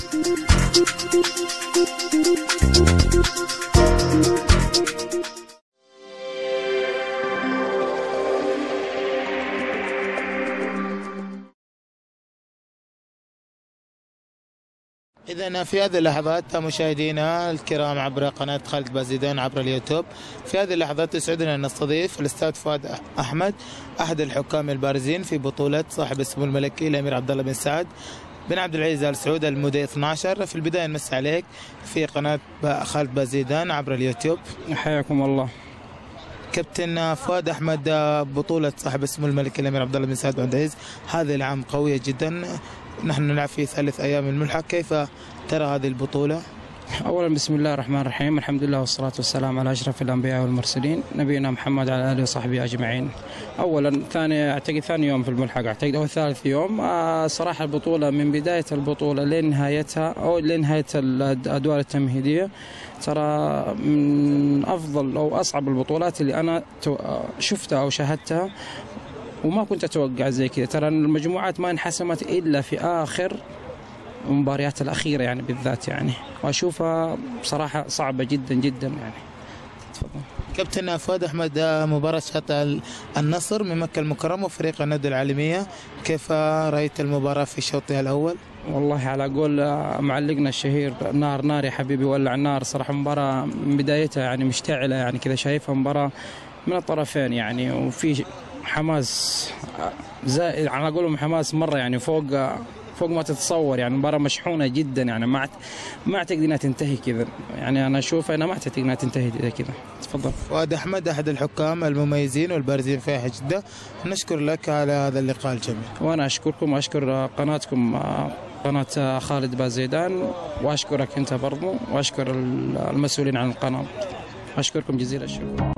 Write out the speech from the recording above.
إذا في هذه اللحظات مشاهدينا الكرام عبر قناة خالد بازيدان عبر اليوتيوب، في هذه اللحظات يسعدنا أن نستضيف الأستاذ فؤاد أحمد أحد الحكام البارزين في بطولة صاحب السمو الملكي الأمير عبد الله بن سعد بن عبد العزيز آل سعود المودي 12. في البداية نمسي عليك في قناة خالد بازيدان عبر اليوتيوب. حياكم الله. كابتن فؤاد أحمد، بطولة صاحب السمو الملكي الأمير عبد الله بن سعد بن عبد العزيز هذا العام قوية جدا، نحن نلعب في ثالث أيام الملحق، كيف ترى هذه البطولة؟ أولا بسم الله الرحمن الرحيم، الحمد لله والصلاة والسلام على أشرف الأنبياء والمرسلين نبينا محمد على آله وصحبه أجمعين. أولا أعتقد ثاني يوم في الملحق، أعتقد أو ثالث يوم. صراحة البطولة من بداية البطولة لنهايتها أو لنهاية الأدوار التمهيدية ترى من أفضل أو أصعب البطولات اللي أنا شفتها أو شاهدتها، وما كنت أتوقع زي كذا. ترى المجموعات ما انحسمت إلا في آخر المباريات الأخيرة يعني بالذات يعني، وأشوفها بصراحة صعبة جدا جدا يعني. تفضل. كابتن فؤاد أحمد، مباراة شاطئ النصر من مكة المكرمة وفريق الندى العالمية، كيف رأيت المباراة في شوطها الأول؟ والله على قول معلقنا الشهير نار نار يا حبيبي ولع النار. صراحة مباراة من بدايتها يعني مشتعلة يعني كذا، شايفها مباراة من الطرفين يعني، وفي حماس زائد على قولهم، حماس مرة يعني فوق ما تتصور يعني. مباراة مشحونة جدا يعني، ما اعتقد انها تنتهي كذا يعني. انا اشوف انا ما اعتقد انها تنتهي كذا. تفضل. فؤاد احمد احد الحكام المميزين والبارزين في جدة، نشكر لك على هذا اللقاء الجميل. وانا اشكركم واشكر قناتكم قناة خالد بازيدان، واشكرك انت برضو، واشكر المسؤولين عن القناة. اشكركم جزيل الشكر.